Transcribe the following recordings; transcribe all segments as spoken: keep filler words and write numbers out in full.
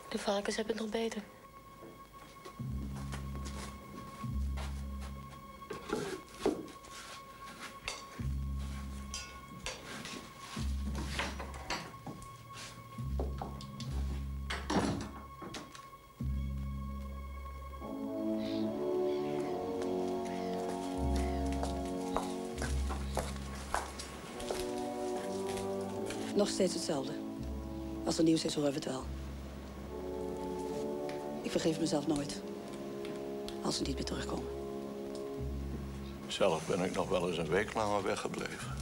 De varkens hebben het nog beter. Nog steeds hetzelfde. Als er nieuws is, horen we het wel. Ik vergeef mezelf nooit. Als ze niet meer terugkomen. Zelf ben ik nog wel eens een week langer weggebleven.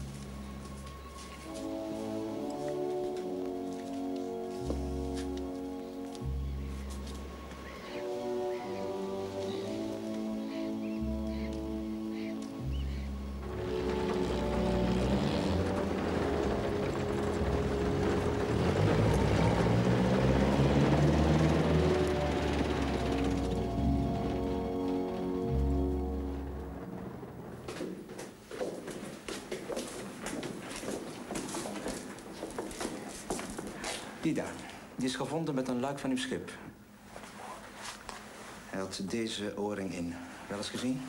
Die daar. Die is gevonden met een luik van uw schip. Hij had deze oorring in. Wel eens gezien?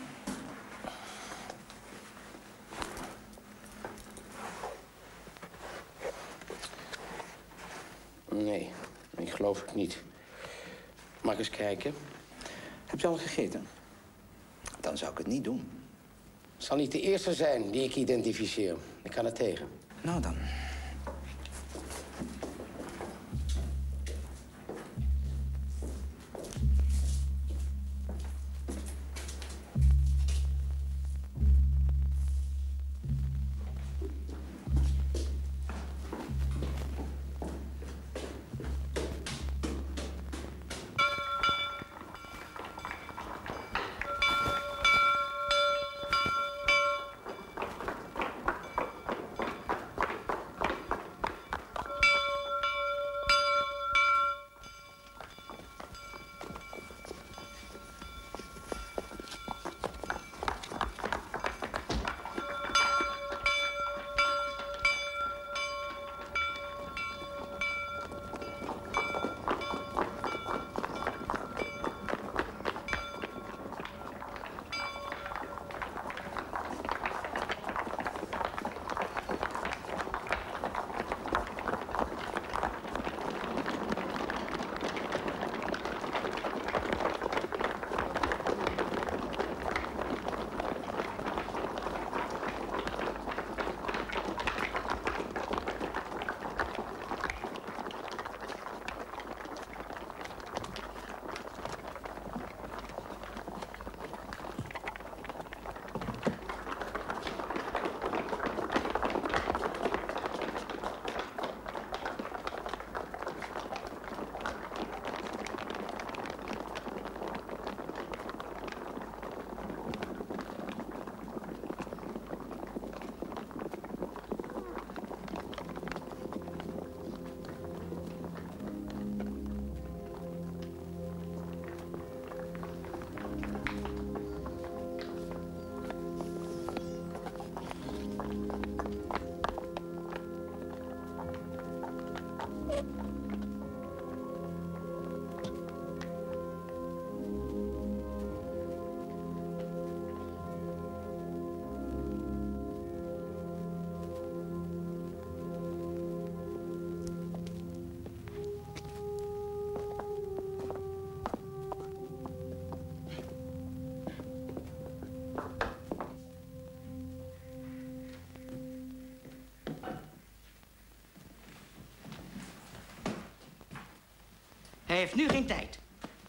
Nee, ik geloof het niet. Mag ik eens kijken? Heb je al gegeten? Dan zou ik het niet doen. Het zal niet de eerste zijn die ik identificeer. Ik kan het tegen. Nou dan. Hij heeft nu geen tijd.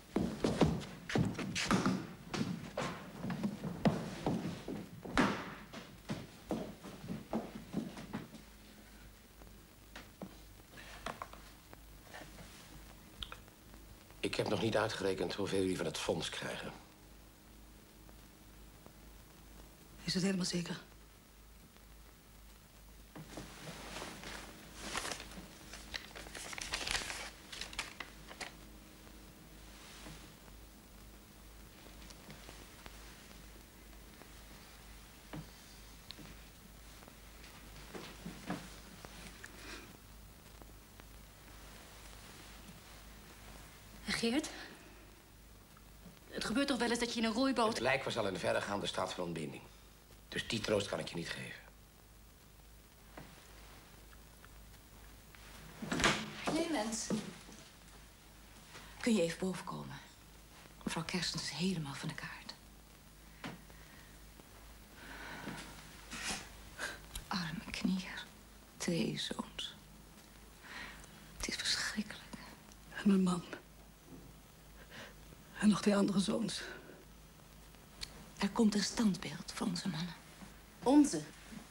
Ik heb nog niet uitgerekend hoeveel jullie van het fonds krijgen. Is het helemaal zeker? Geert? Het gebeurt toch wel eens dat je in een roeiboot... Het lijk was al in de verregaande staat van ontbinding. Dus die troost kan ik je niet geven. Clemens. Kun je even boven komen? Mevrouw Kerstens is helemaal van de kaart. Arme knier. Twee zoons. Het is verschrikkelijk. En mijn man. En nog twee andere zoons. Er komt een standbeeld voor onze mannen. Onze?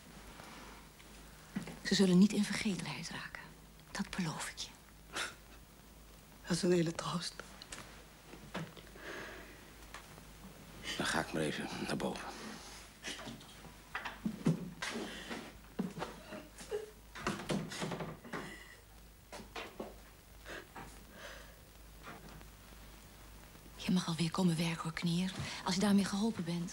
Ze zullen niet in vergetelheid raken. Dat beloof ik je. Dat is een hele troost. Dan ga ik maar even naar boven. Je mag alweer komen werken, hoor, knier. Als je daarmee geholpen bent.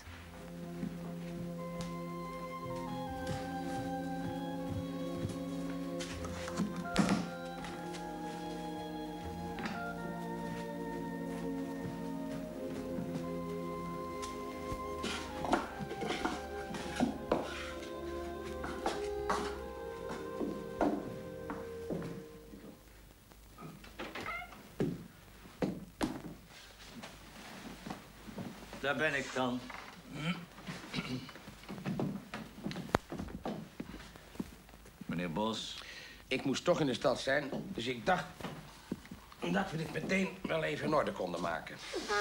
Daar ben ik dan. Meneer Bos. Ik moest toch in de stad zijn, dus ik dacht dat we dit meteen wel even in orde konden maken.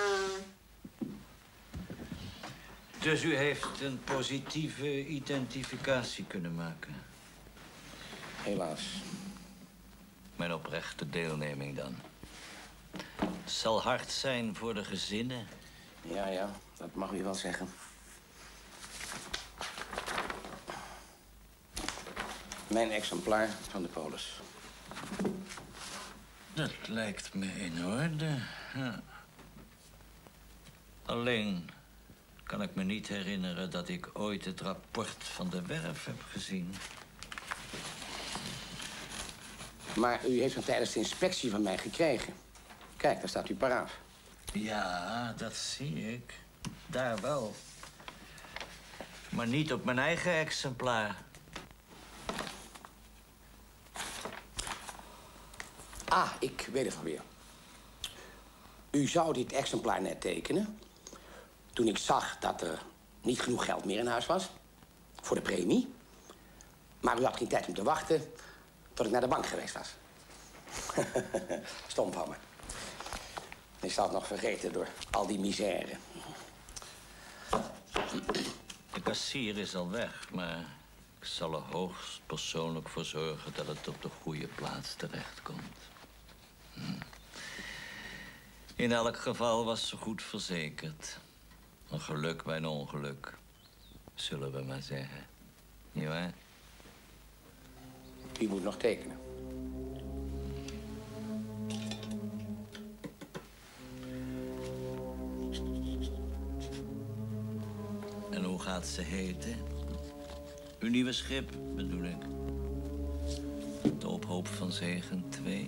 Dus u heeft een positieve identificatie kunnen maken? Helaas. Mijn oprechte deelneming dan. Het zal hard zijn voor de gezinnen. Ja, ja, dat mag u wel zeggen. Mijn exemplaar van de polis. Dat lijkt me in orde. Ja. Alleen kan ik me niet herinneren dat ik ooit het rapport van de werf heb gezien. Maar u heeft hem tijdens de inspectie van mij gekregen. Kijk, daar staat u paraaf. Ja, dat zie ik. Daar wel. Maar niet op mijn eigen exemplaar. Ah, ik weet het alweer. U zou dit exemplaar net tekenen toen ik zag dat er niet genoeg geld meer in huis was voor de premie. Maar u had geen tijd om te wachten tot ik naar de bank geweest was. Stom van me. Ik zal het nog vergeten door al die misère. De kassier is al weg, maar ik zal er hoogst persoonlijk voor zorgen dat het op de goede plaats terechtkomt. Hm. In elk geval was ze goed verzekerd. Een geluk bij een ongeluk, zullen we maar zeggen. Nietwaar? U moet nog tekenen. En hoe gaat ze heten? Uw nieuwe schip, bedoel ik. De Ophoop van Zegen twee.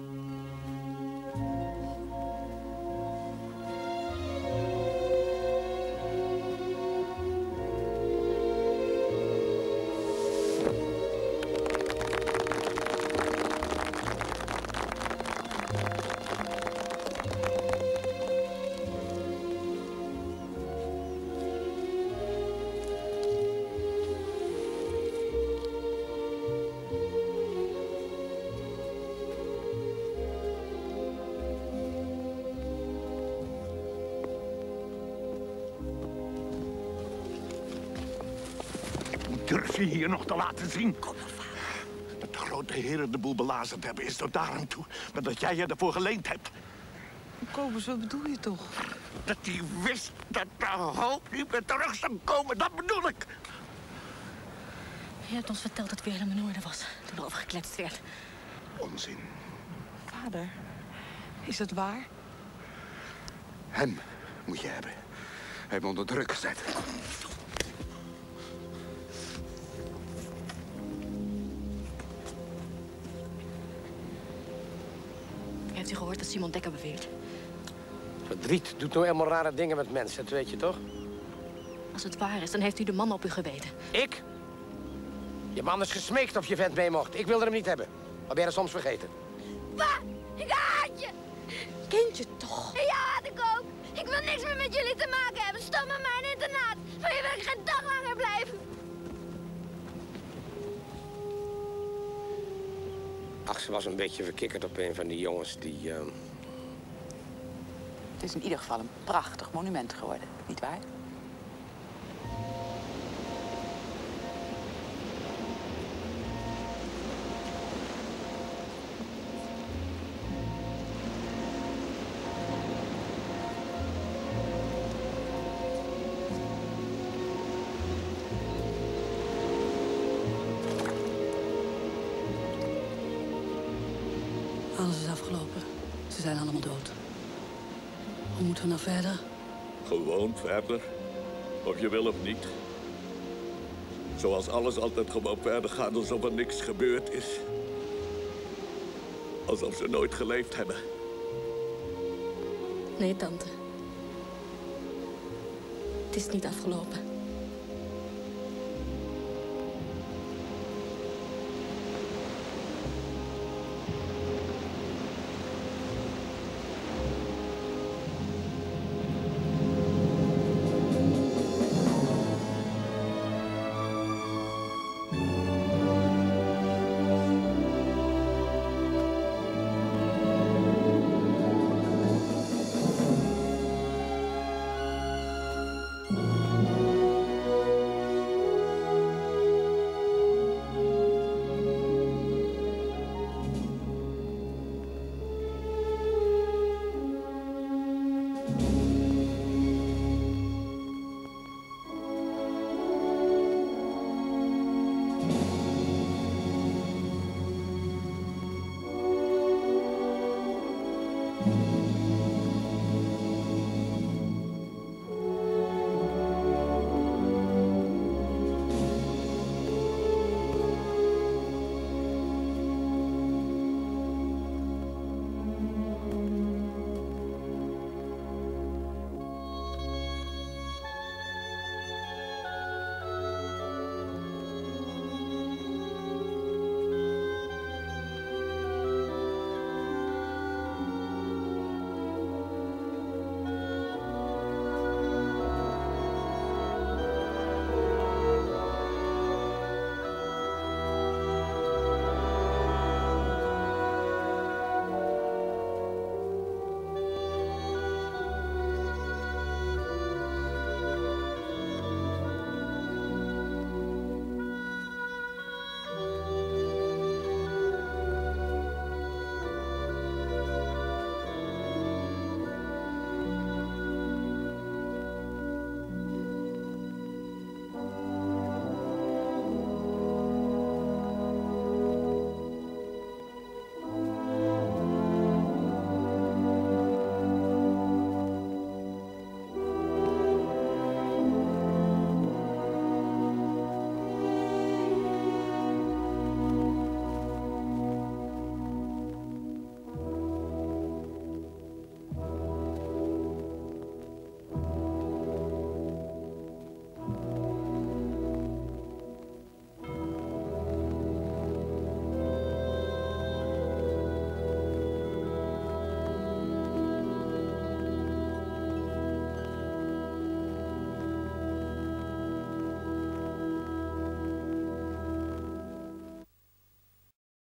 Durf je hier nog te laten zien? Dat de grote heren de boel belazerd hebben is tot daar aan toe. Maar dat jij je ervoor geleend hebt. Kobus, wat bedoel je toch? Dat hij wist dat de hoop niet meer terug zou komen, dat bedoel ik. Je hebt ons verteld dat Willem in orde was toen er over gekletst werd. Onzin. Vader, is dat waar? Hem moet je hebben. Hij heeft me onder druk gezet. Je Heeft u gehoord dat Simon Dekker beweert? Verdriet doet nou helemaal rare dingen met mensen, dat weet je toch? Als het waar is, dan heeft u de man op u geweten. Ik? Je man is gesmeekt of je vent mee mocht. Ik wilde hem niet hebben. Maar ben je dat soms vergeten? Pa, ik haat je. Kindje toch? Ja, haat ik ook. Ik wil niks meer met jullie te maken hebben. Stop met mijn internaat. Van je wil ik geen dag langer blijven. Ach, ze was een beetje verkikkerd op een van die jongens die... Uh... Het is in ieder geval een prachtig monument geworden, nietwaar? Alles is afgelopen. Ze zijn allemaal dood. Hoe moeten we nou verder? Gewoon verder. Of je wil of niet. Zoals alles altijd gewoon verder gaat, alsof er niks gebeurd is. Alsof ze nooit geleefd hebben. Nee, tante. Het is niet afgelopen.